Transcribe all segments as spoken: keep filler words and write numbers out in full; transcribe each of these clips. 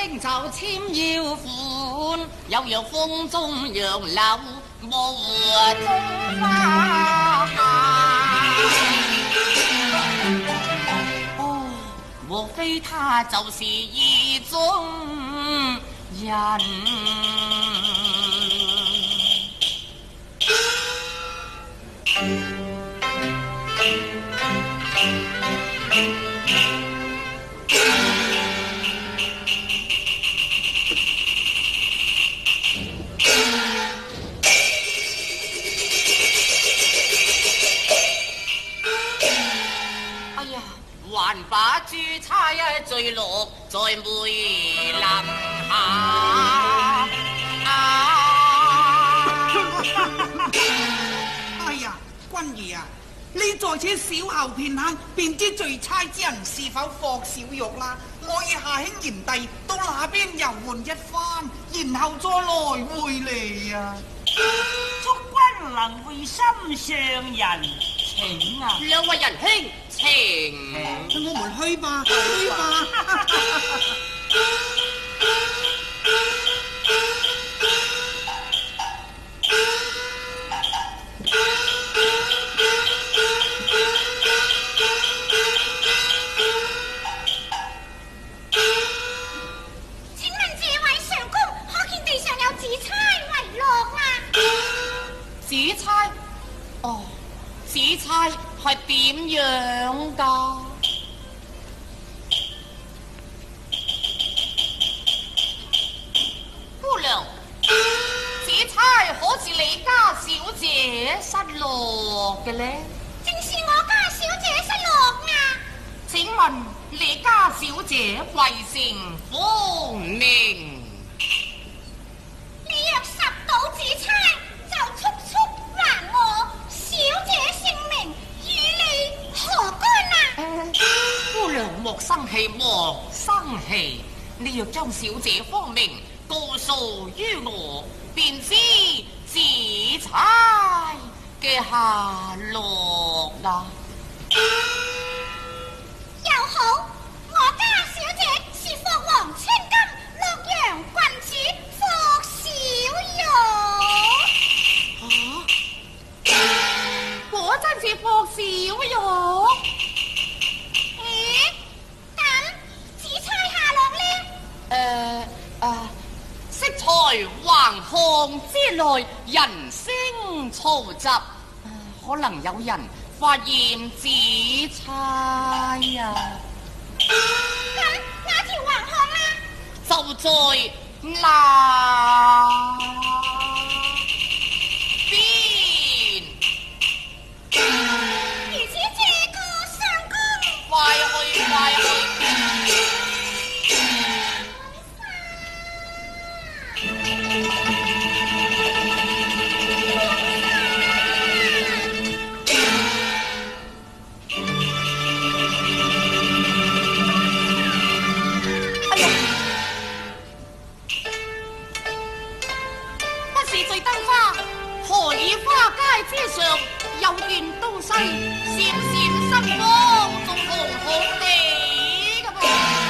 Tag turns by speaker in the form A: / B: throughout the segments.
A: 拎就簽要款，有若風中楊柳，無中花哦，莫非他就是意中人？還把珠釵墜落在梅林下。
B: 哎呀，君兒啊，你在此小候片刻，便知罪差之人是否霍小玉啦。我與夏兄賢弟到那邊遊玩一番，然後再來會你啊。
C: 祝君能會心上人，請啊！
A: 兩位仁兄，請。
B: 我們去吧，去吧。
D: 請問這位上公，可見地上有紫釵遺落啊？
A: 紫釵？哦，紫釵係點樣㗎？姑娘，紫釵可是你家小姐失落嘅呢？
D: 正是我家小姐失落啊！
A: 請問你家小姐貴姓芳名？
D: 你若拾到紫釵，就速速還我小姐姓名，與你何干啊？
A: 呃、姑娘莫生氣，莫生氣。你若將小姐芳名告訴於我，便知紫釵嘅下落啦。
D: 又好，我家小姐是霍王千金，洛陽郡主霍小玉。
A: 啊！果真是霍小玉？
D: 咦？咁紫釵下落呢？
A: 誒誒，色彩橫巷之內，人聲嘈雜，可能有人發現紫釵啊！
D: 咁哪條橫巷啊？
A: 就在那邊。
D: 如此這個上公，
A: 快去快去！之上有件東西閃閃生光，仲紅紅地㗎噃。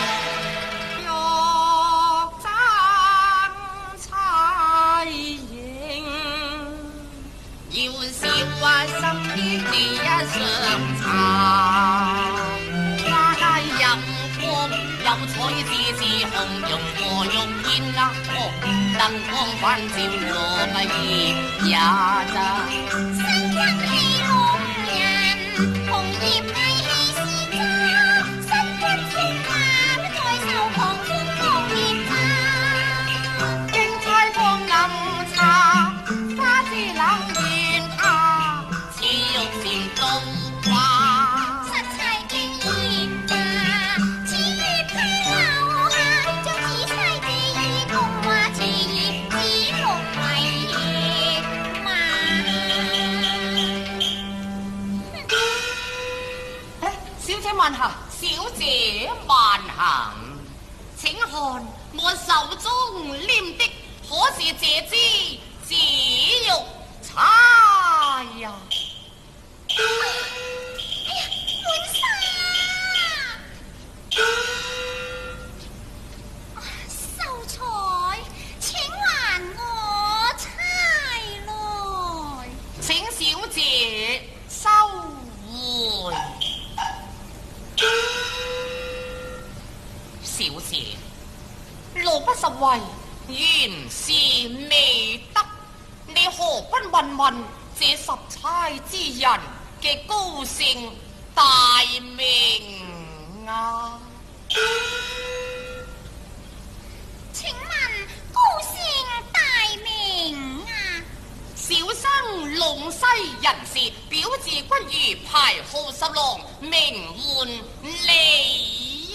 A: 若爭釵影，要笑啊心於你一上茶。花街飲光有彩字字紅容和玉燕啊，哦，燈光反照羅密葉也得。
D: 新一戲紅人，紅葉藝戲是家，新君千萬在受狂歡紅葉茶。
A: 經開放暗茶，花枝冷願啊，似玉禪倒掛。
D: 實齊經驗啊，似月溪流下，將紫釵記憶同話詞葉子龍為馬。
A: 小姐慢行，小姐慢行。請看我手中拈的，可是這支紫玉釵呀？
D: 哎呀，滿晒啊！
A: 十位原是未得，你何不问问这十差之人嘅高姓大名啊？
D: 请问高姓大名啊？
A: 小生龙西人士，表字君如，排号十郎，名唤利益。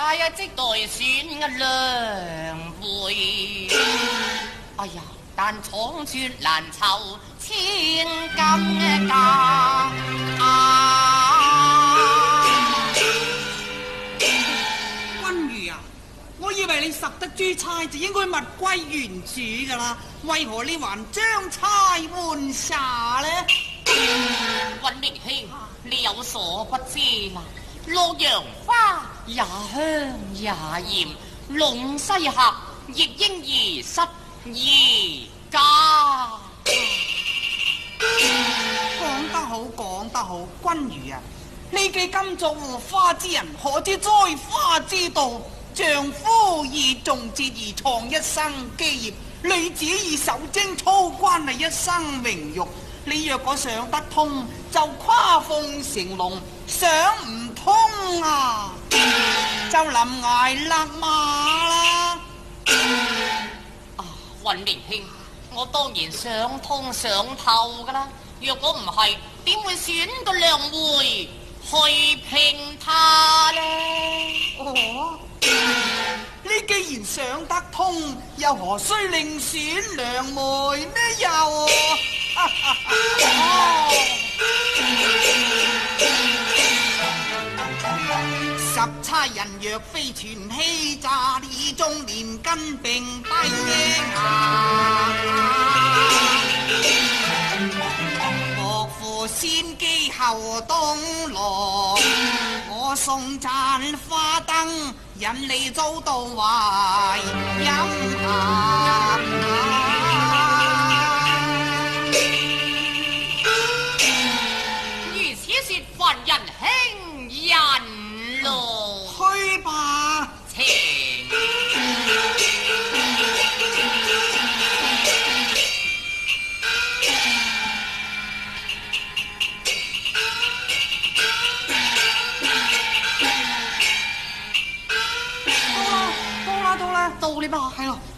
A: 呀，即代選嘅良會。哎呀，但闖絕難酬千金嘅價啊！
B: 君如啊，我以為你拾得珠釵就應該物歸原主噶啦，為何你還將釵換傻呢？
A: 溫明兄，你有所不知啦，洛陽花也香也艷，隴西客亦應而失而家。
B: 講得好，講得好，君如啊，你既今作護花之人，可知栽花之道？丈夫以重節而創一生基業，女子以守貞操關係一生榮辱。你若果想得通，就跨鳳成龍；想唔通啊，就臨崖勒馬啦。
A: 啊，溫明兄，我當然想通想透噶啦。若果唔係，點會選個良會去聘他呢？
B: 哦，你既然想得通，又何須另選良媒呢？又十差人若非全欺詐，以中連根並低啊！莫負先機後東羅，我送盞花燈，引你遭到懷陰啊！
A: 如此說，凡人輕人咯，
B: 去吧。
A: 情。到你吧，係咯。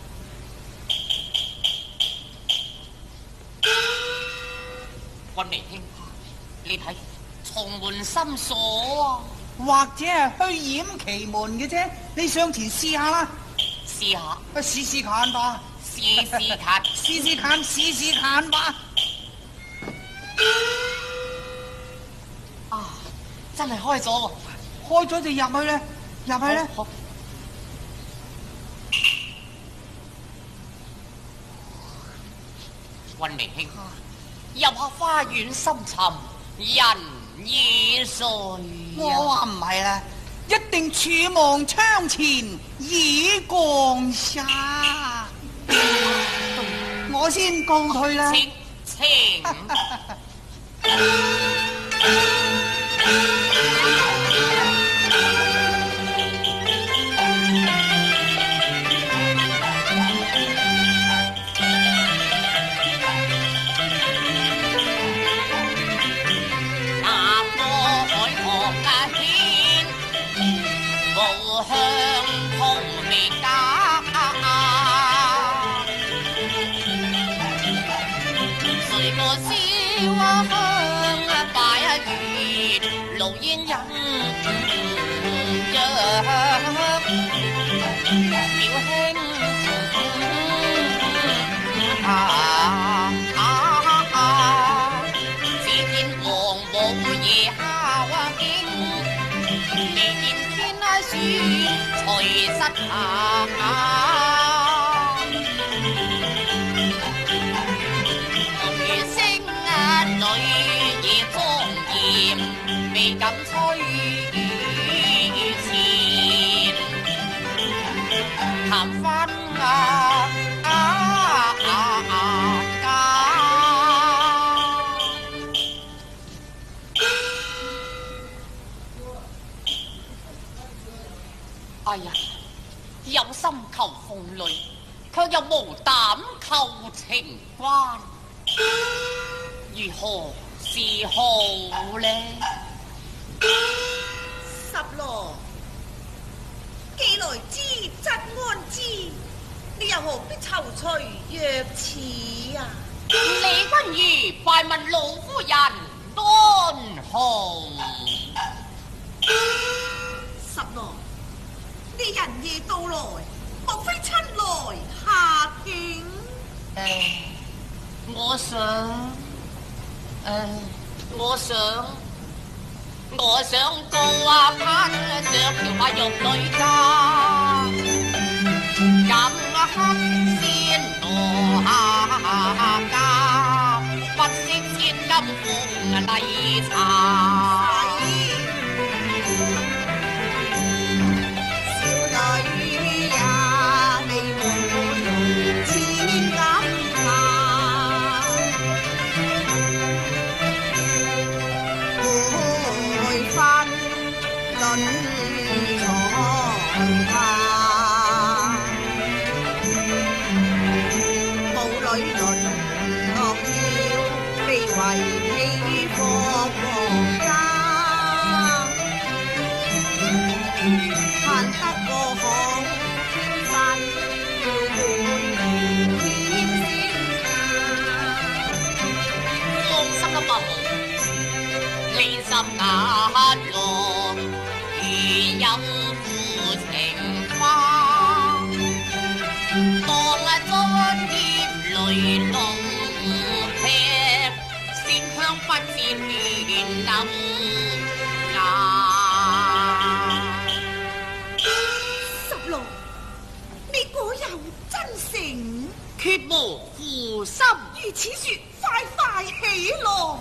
A: 溫明兄，你睇重門深鎖啊，
B: 或者係虛掩其門嘅啫，你上前試下啦。
A: 試下，
B: 試試看吧。
A: 試試看，
B: 試試看，試試看吧。
A: 啊，真係開咗喎！
B: 開咗就入去咧，入去咧。
A: 好。溫明兄，入下花園深沉，人已睡。
B: 我話唔係啦，一定處望窗前倚降沙。我先告退啦。
A: 請請。香鋪未假，誰個燒香擺月，爐煙隱約表兄啊啊！只見黃母夜敲經，未見天拉樹隨失下。女也莊嚴，未敢催前談婚啊啊啊啊家。哎呀，有心求鳳侶，卻又無膽求情關。如何是好呢？
E: 十郎，既來之則安之，你又何必躊躇若此啊？
A: 李君如拜問老夫人安好。
E: 十郎， 嘅人夜到來，莫非親來下境？
A: 唉，我想，唉，我想，我想高啊攀上條馬玉女家，飲黑先落下家，不惜千金奉禮茶。雅樂如有負情花，當昨夜雷龍劈，鮮香不知亂冧牙。
E: 十郎，你果有真誠，
A: 決無負心。
E: 如此說，快快起來！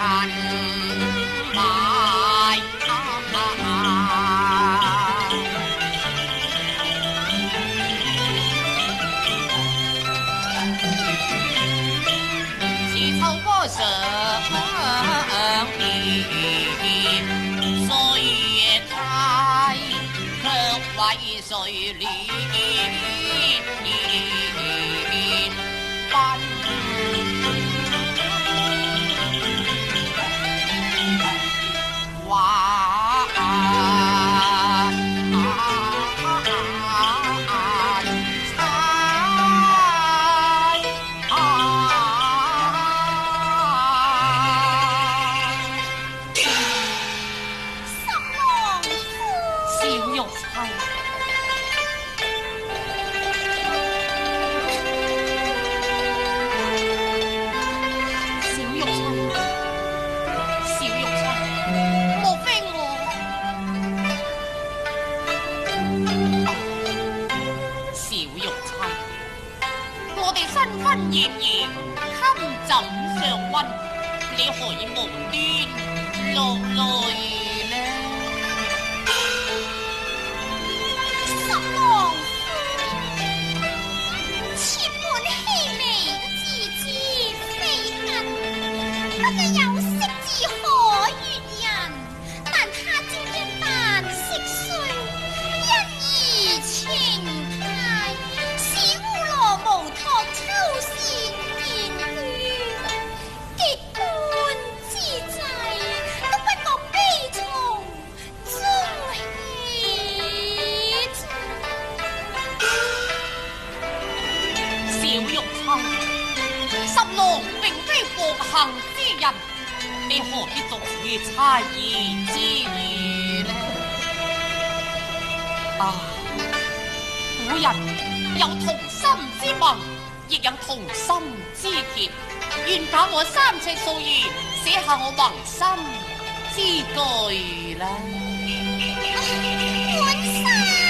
A: 恨埋。似秋波上面，歲月太卻為誰憐奔？話然而堪枕上溫，你何以無端落淚呢？
D: 十郎夫，妾本氣微，自知非恨，不過有識字可悅人，但他朝一旦識衰，因而情態，使烏羅無托抽線見血，極般之際，都不覺悲從中起。
A: 小玉秋，十郎並非薄幸之人，你何必做此猜疑之語呢？啊，古人有同心之盟，亦有同心之結，願把我三尺素語寫下我宏心之句啦。
D: 本山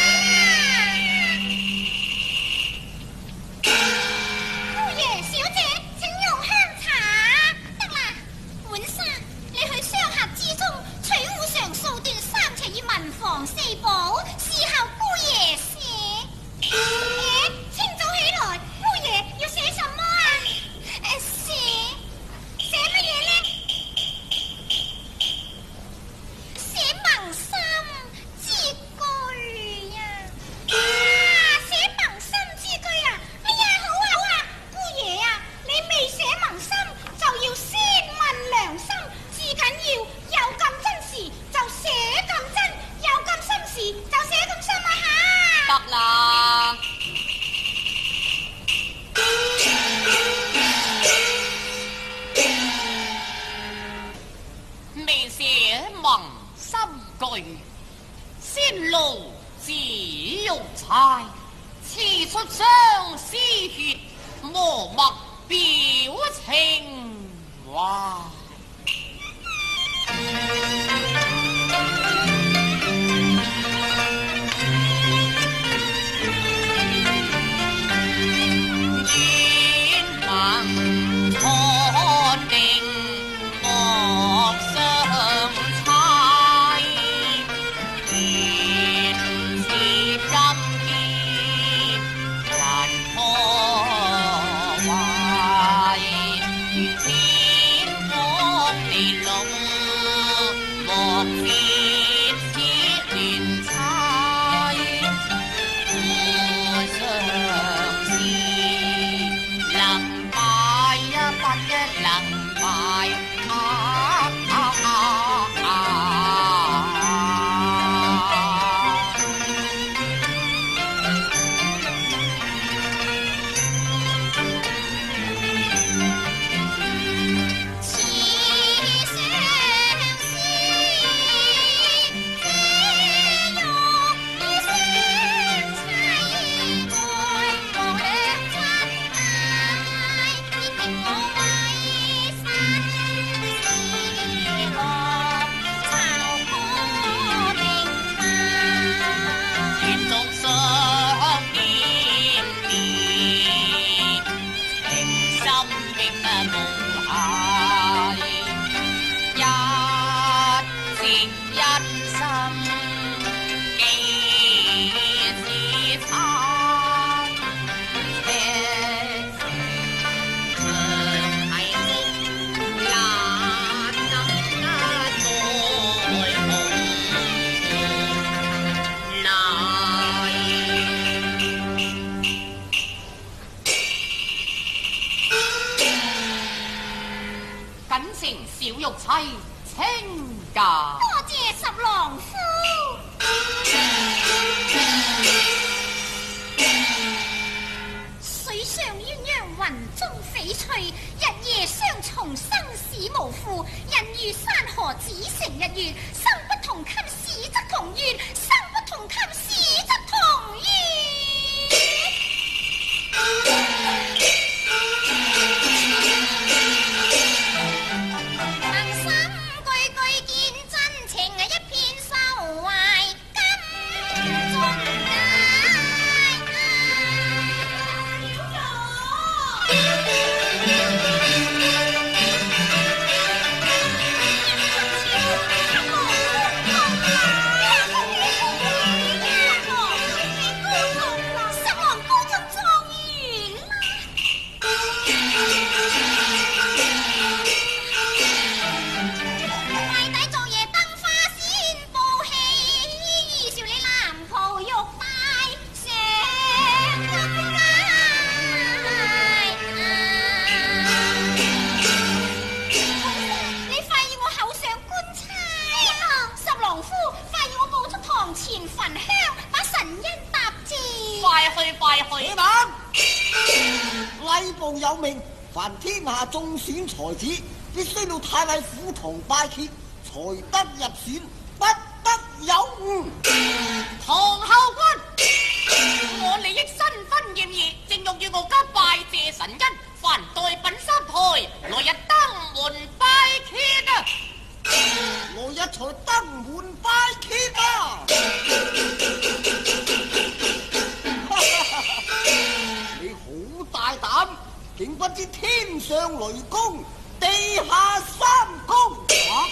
D: 姑爺小姐，請用香茶。得啦，本山，你去雙盒之中取戶上數段三尺以文房四寶，伺候姑爺寫。咦，清早起來，姑爺要寫什麼啊？誒，寫寫乜嘢呢？寫萌心之句呀！啊，寫萌心之句啊！哎呀，好啊好啊，姑爺啊，你未寫萌心就要先問良心，至緊要有咁真時就寫咁真，有咁心時就寫咁心啊吓！
A: 得啦。未寫萌心句，先露紫玉釵，刺出相思血，磨墨表情懷。天火妻请假。
D: 多谢十郎夫。水上鴛鴦雲中翡翠，日夜相從生死無負。人如山河只成日月，生不同衾死則同月，生不同衾死則同月。能心句句見真情，一片愁懷金樽底。
F: 有命，凡天下中選才子，必須到太尉府堂拜揭，才得入選，不得有誤。
A: 唐後君，我利益身分嫌疑，正欲與我家拜謝神恩，凡代品三台，來日登門拜揭啊！
F: 來日才登門拜揭啊！你好大膽！竟不知天上雷公，地下三公。啊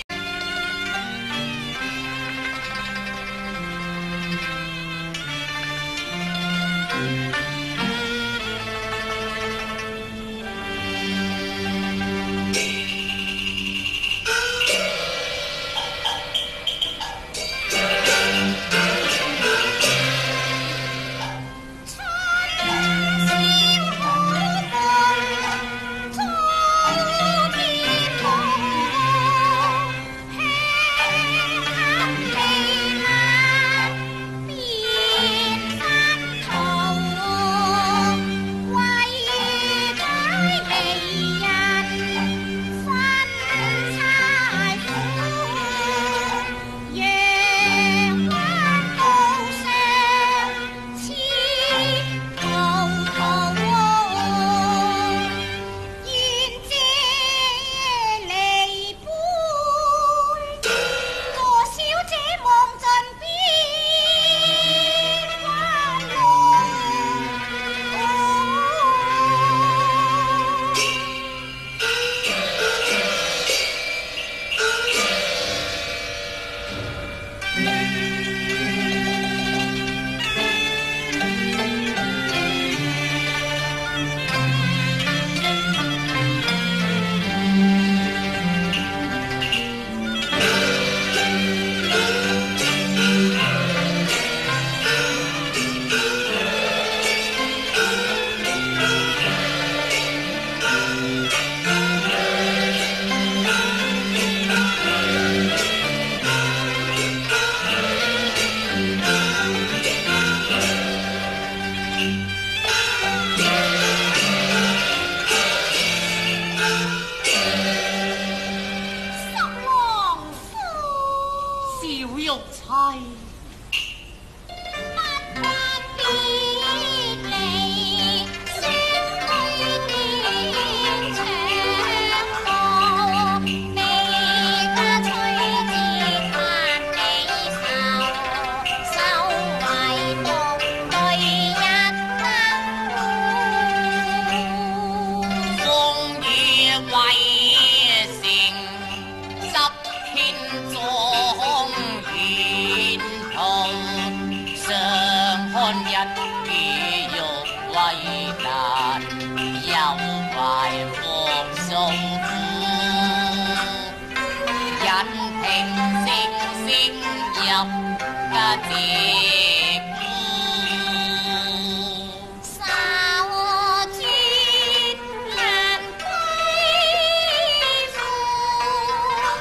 D: 少主難歸附。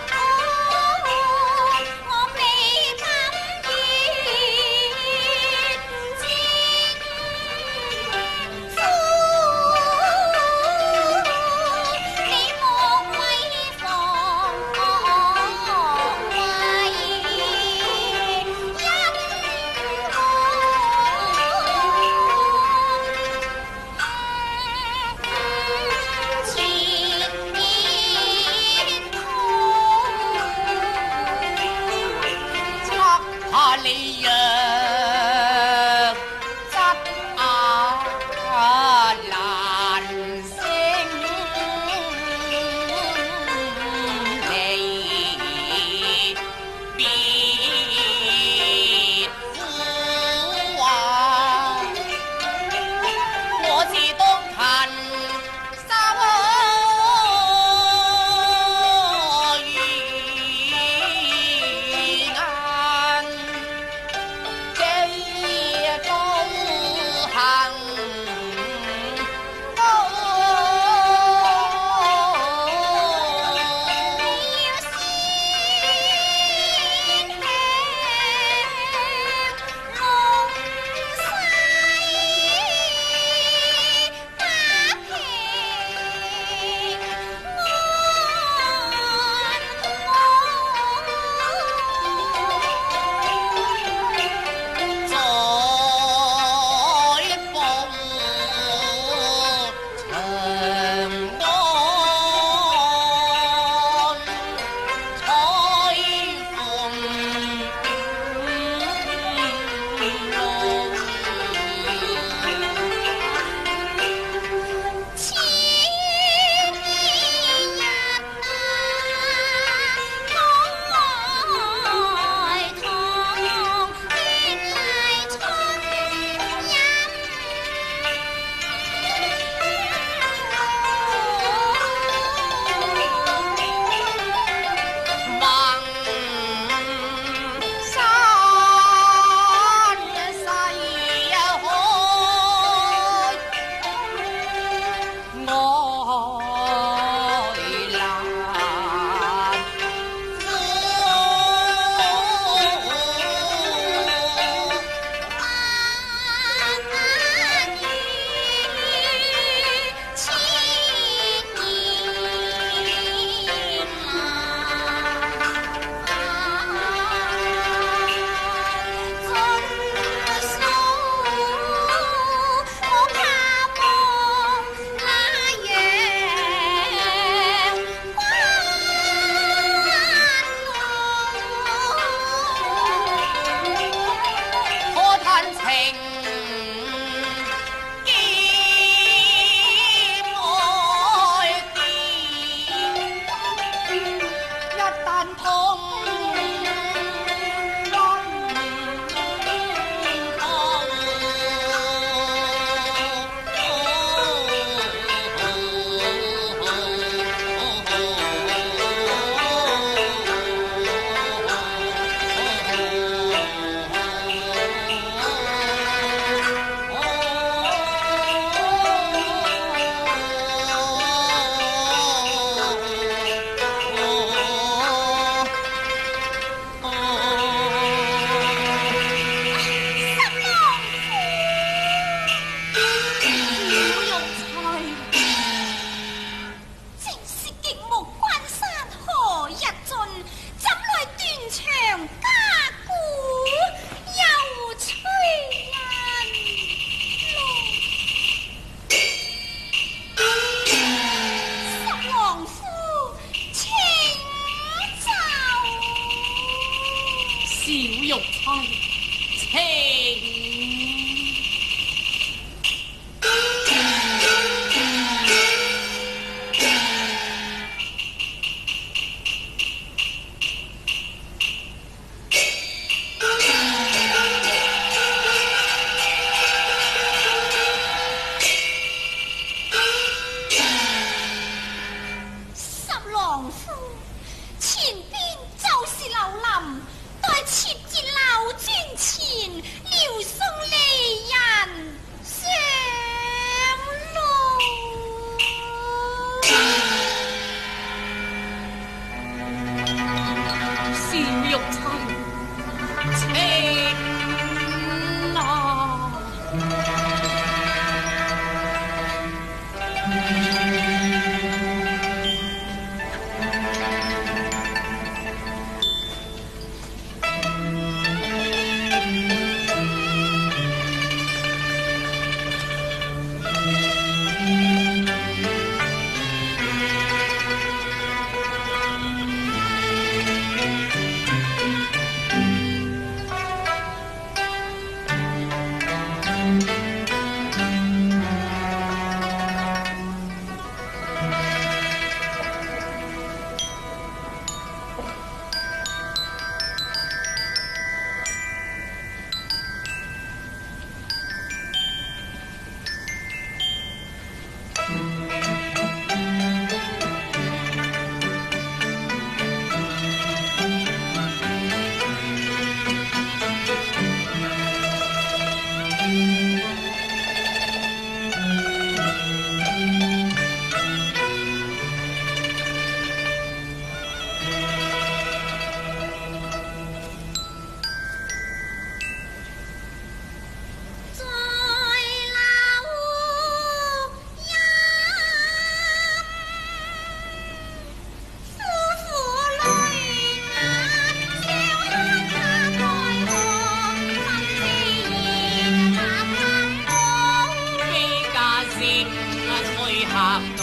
A: 客多，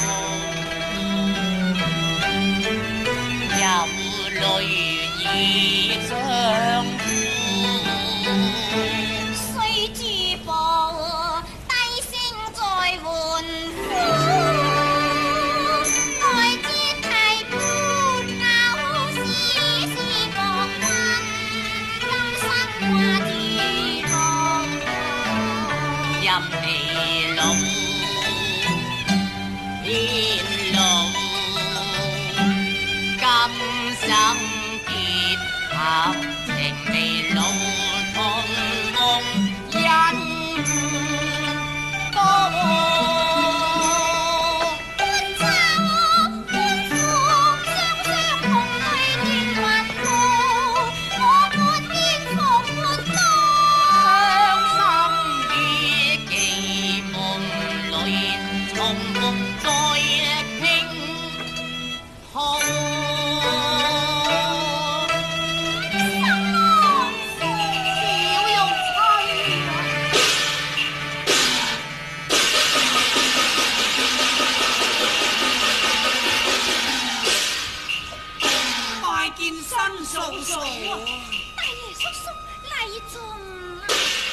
A: 有淚已相負。
D: 須知報低聲在喚呼，愛之太孤偶是是薄運，今生掛住浪。
A: 任你老天路，今生結合情未老同夢因多。
D: 歡唱歡呼，雙雙共對斷滑步，我沒變復活多。
A: 傷心於記夢裏，重複再拼碰。
B: 拜見新嫂嫂啊！
D: 大爺叔叔禮重啦！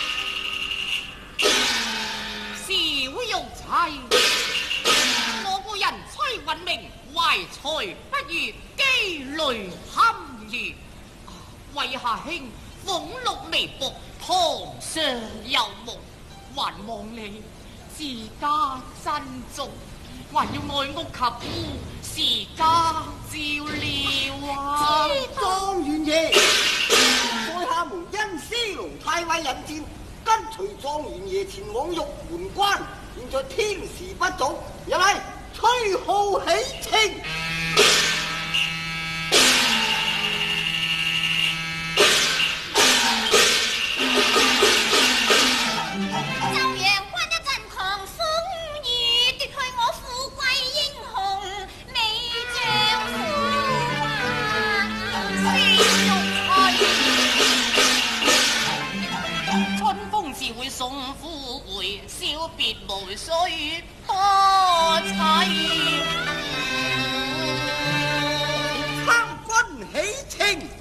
A: 小玉妻，我個人崔允明懷才不遇，機雷堪遇。為下兄俸祿微薄，堂上有夢，還望你自家珍重，還要愛屋及烏，時家照料啊！
F: 狀元爺，在下們因司奴太尉引薦，跟隨狀元爺前往玉門關，現在天時不早，一嚟吹號喜慶。
D: 就讓軍一陣狂風雨，奪去我富貴英雄美丈夫啊！
A: 春風自會送夫回，小別無須多妻。
F: 參軍喜慶。